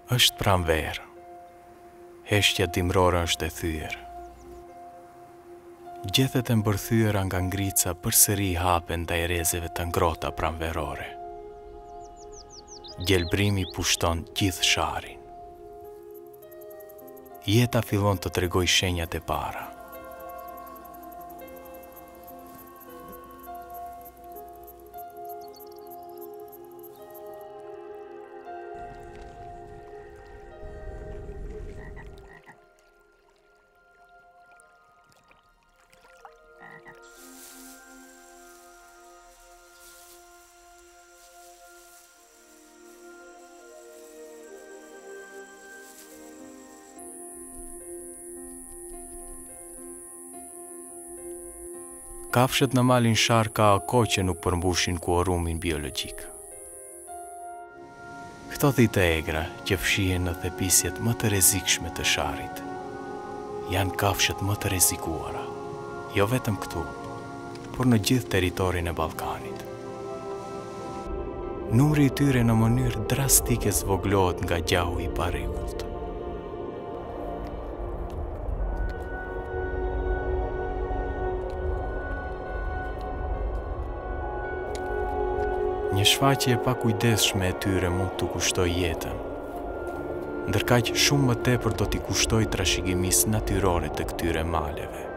Është pranverë. Heshtja dimrore është e thyer. Gjethet e mbërthyera nga ngrica përsëri hapen ndaj rrezeve të ngrohta pranverore. Gjelbrimi pushton gjithë sharin. Jeta fillon të tregoj shenjat e para. Kafshët në malin shark ka kohë që nuk përmbushin kuorumin biologjik. Këto dhite egra që fshihen në thepisjet më të rrezikshme të sharit, janë kafshët më të rrezikuara, jo vetëm këtu, por në gjithë territorin e Ballkanit. Numri i tyre në mënyrë drastike zvoglohet nga gjahu i parregullt. Një shfaqje e pakujdesshme e tyre mund t'u kushtoj jetën, ndërkaq shumë më tepër do t'i kushtoj trashëgimisë natyrore të këtyre maleve.